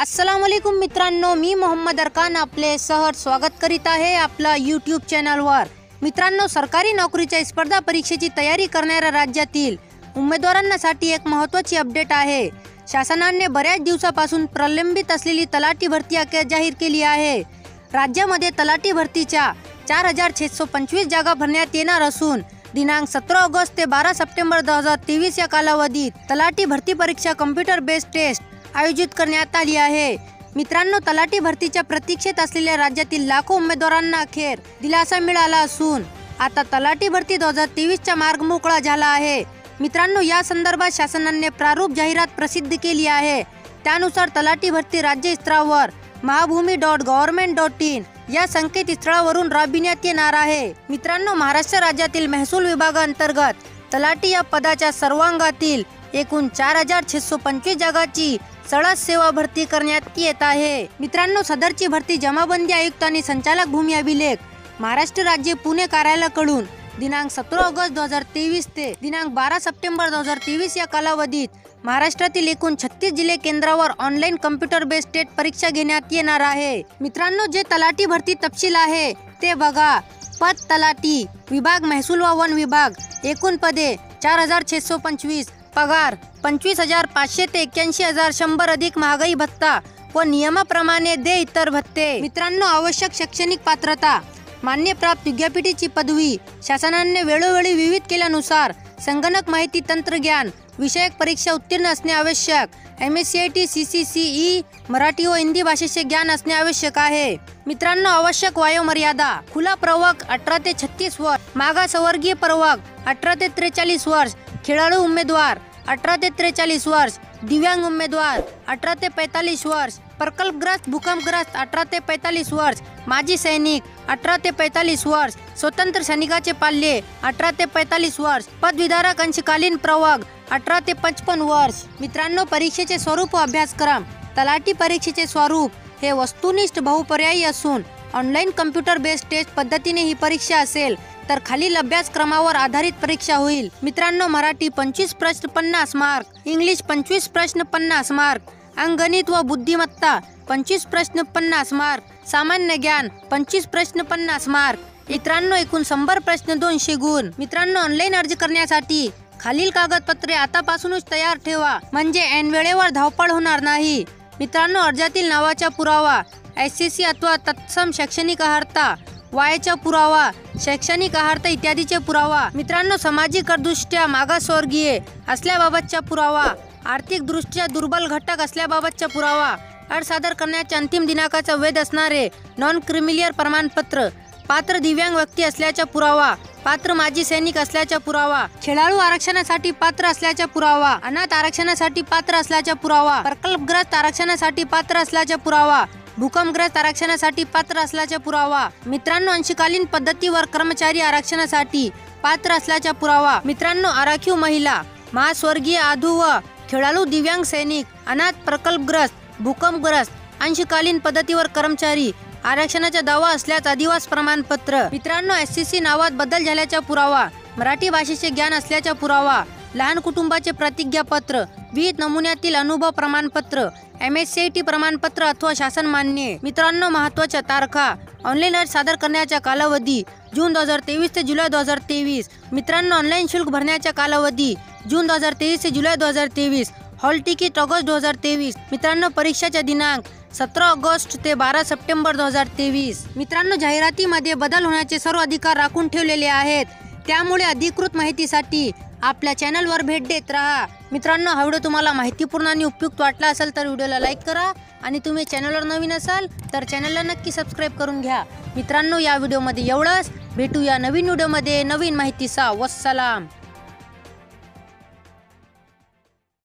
अस्सलामुअलैकुम मित्रांनो, मी मोहम्मद अरकान आपले सहर्ष स्वागत करीत आहे आपला यूट्यूब चॅनलवर। मित्रांनो, सरकारी नोकरीच्या स्पर्धा परीक्षेची तयारी करणाऱ्या राज्यातील उमेदवारांसाठी एक महत्त्वाची अपडेट आहे। शासनाने बऱ्याच दिवसापासून प्रलंबित असलेली तलाठी भरती अखेर जाहीर केली आहे। राज्यामध्ये तलाठी भरतीच्या 4625 जागा भरण्यात येणार असून दिनांक 17 ऑगस्ट ते 12 सप्टेंबर 2023 या कालावधीत तलाठी भरती परीक्षा कम्प्युटर बेस्ड टेस्ट आयोजित करण्यात आली आहे। मित्रांनो, तलाठी भरतीच्या प्रतीक्षेत असलेल्या राज्यातील लाखो उमेदवारांना अखेर दिलासा मिळाला असून आता तलाठी भरती 2023 चा मार्ग मोकळा झाला आहे। मित्रांनो, या संदर्भात शासनाने प्रारूप जाहिरात प्रसिद्ध केली आहे। त्यानुसार तलाठी भरती राज्य स्तरावर mahabhumi.government.in या संकेतस्थळावरून राबविण्यात येणार आहे। मित्रांनो, महाराष्ट्र राज्यातील महसूल विभागांतर्गत तलाठी या पदाच्या सर्वांगातील एकूण 4625 जागाची सळस सेवा भरती करण्यात येत आहे। मित्रांनो, सदरची भरती जमाबंदी आयुक्त आणि संचालक भूमी अभिलेख महाराष्ट्र राज्य पुणे कार्यालयाकडून दिनांक 17 ऑगस्ट 2023 ते दिनांक 12 सप्टेंबर 2023 या कालावधीत महाराष्ट्रातील एकूण 36 जिल्हे केंद्रावर ऑनलाईन कम्प्युटर बेस्ड टेट परीक्षा घेण्यात येणार आहे। मित्रांनो, जे तलाठी भरती तपशील आहे ते बघा। पद तलाठी विभाग महसूल व वन विभाग, एकूण पदे 4625, पगार 25,500 ते 81,100 अधिक महागाई भत्ता व नियमाप्रमाणे दे इतर भत्ते। मित्रांनो, आवश्यक शैक्षणिक पात्रता मान्य प्राप्त विद्यापीठाची पदवी, शासनाने वेळोवेळी विविध केल्यानुसार संगणक माहिती तंत्रज्ञान विषयक परीक्षा उत्तीर्ण असणे आवश्यक, MSCIT CCCE मराठी व हिंदी भाषेचे ज्ञान असणे आवश्यक आहे। मित्रांनो, आवश्यक वयोमर्यादा खुला प्रवर्ग 18 ते 36 वर्ष, मागासवर्गीय प्रवर्ग 18 ते 43 वर्ष, खेळाडू उमेदवार 18 ते 43 वर्ष, दिव्यांग उमेदवार 18 ते 45 वर्ष, प्रकल्पग्रस्त भूकंपग्रस्त 18 ते 45 वर्ष, माजी सैनिक 18 ते 45 वर्ष, स्वतंत्र सैनिकाचे पाल्य 18 ते 45 वर्ष, पदवीधारक अंशकालीन प्रवर्ग 18 ते 55 वर्ष। मित्रांनो, परीक्षेचे स्वरूप व अभ्यासक्रम तलाठी परीक्षेचे स्वरूप हे वस्तुनिष्ठ बहुपर्यायी असून ऑनलाईन कम्प्युटर बेस्ड टेस्ट पद्धतीने ही परीक्षा असेल तर खालील अभ्यासक्रमावर आधारित परीक्षा होईल। मित्रांनो, मराठी 25 प्रश्न 50 मार्क, इंग्लिश 25 प्रश्न 50 मार्क, अंकगणित व बुद्धिमत्ता 25 प्रश्न 50 मार्क, सामान्य ज्ञान 25 प्रश्न 50 मार्क। मित्रांनो, एकूण 100 प्रश्न 200 गुण। मित्रांनो, ऑनलाईन अर्ज करण्यासाठी खालील कागदपत्रे आतापासूनच तयार ठेवा म्हणजे ऐन वेळेवर धावपळ होणार नाही। मित्रांनो, अर्जातील नावाचा पुरावा, SSC अथवा तत्सम शैक्षणिक अर्हता, वयाचा पुरावा, शैक्षणिक अर्हता इत्यादीचे पुरावा। मित्रांनो, सामाजिक दृष्ट्या मागासवर्गीय असल्याबाबतचा पुरावा, आर्थिक दृष्ट्या दुर्बल घटक असल्याबाबतचा पुरावा, अर्ज सादर करण्याच्या अंतिम दिनांकाचा वैध असणारे नॉन क्रिमिलियर प्रमाणपत्र, पात्र दिव्यांग व्यक्ती असल्याचा पुरावा, पात्र माजी सैनिक असल्याचा पुरावा, खेळाडू आरक्षणासाठी पात्र असल्याचा पुरावा, अनाथ आरक्षणासाठी पात्र असल्याचा पुरावा, प्रकल्पग्रस्त आरक्षणासाठी पात्र असल्याचा पुरावा, भूकंपग्रस्त आरक्षणासाठी पात्र असल्याचा पुरावा। मित्रांनो, अंशकालीन पद्धतीवर कर्मचारी आरक्षणासाठी पात्र असल्याचा पुरावा। मित्रांनो, आराखीव महिला, महास्वर्गीय आधू व खेळाडू दिव्यांग सैनिक, अनाथ, प्रकल्पग्रस्त, भूकंपग्रस्त, अंशकालीन पद्धतीवर कर्मचारी आरक्षणाचा दावा असल्यास अधिवास प्रमाणपत्र। मित्रांनो, SCC नावात बदल झाल्याचा पुरावा, मराठी भाषेचे ज्ञान असल्याचा पुरावा, लहान कुटुंबाचे प्रतिज्ञापत्र, विविध नमुन्यातील अनुभव प्रमाणपत्र, MSCIT प्रमाणपत्र अथवा शासन मान्य। मित्रांनो, महत्त्वाच्या तारखा, ऑनलाईन अर्ज सादर करण्याचा कालावधी जून 2023 ते जुलै 2023। मित्रांनो, ऑनलाईन शुल्क भरण्याचा कालावधी जून 2023 ते जुलै 2023, हॉल तिकीट ऑगस्ट 2023। मित्रांनो, परीक्षेचा दिनांक 17 ऑगस्ट ते 12 सप्टेंबर 2023। मित्रांनो, जाहिरातीमध्ये बदल होण्याचे सर्व अधिकार राखून ठेवलेले आहेत, त्यामुळे अधिकृत माहितीसाठी आपल्या चॅनलवर भेट देत राहा। मित्रांनो, हा व्हिडिओ तुम्हाला माहितीपूर्ण आणि उपयुक्त वाटला असेल तर व्हिडिओला लाईक करा आणि तुम्ही चॅनलवर नवीन असाल तर चॅनलला नक्की सबस्क्राईब करून घ्या। मित्रांनो, या व्हिडिओमध्ये एवढंच। भेटूया नवीन व्हिडिओमध्ये नवीन माहितीसह। वस्सलाम।